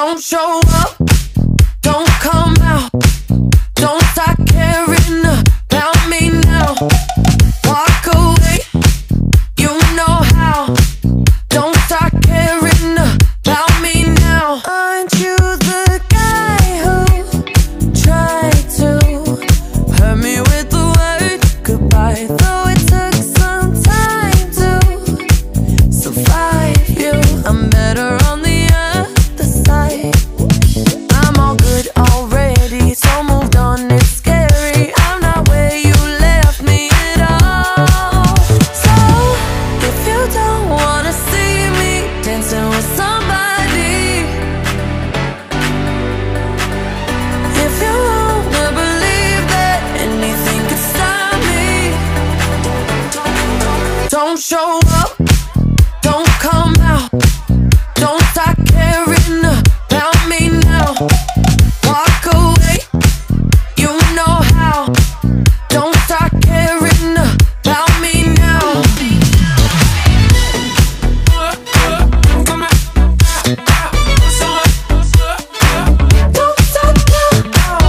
Don't show up, don't come out, don't start caring about me now. Walk away, you know how. Don't start caring about me now. Aren't you the guy who tried to hurt me with the word goodbye? Though it took some time to survive you, I'm better on the other side. I'm all good already, so moved on, it's scary. I'm not where you left me at all. So, if you don't wanna see me dancing with somebody, if you wanna believe that anything could stop me, don't show up, don't come out, don't start caring about me now. Walk away, you know how. Don't start caring about me now. Don't stop now.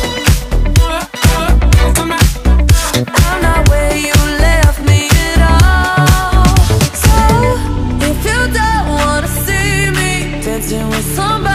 I'm not where you left me at all. So, if you don't wanna see me dancing with somebody,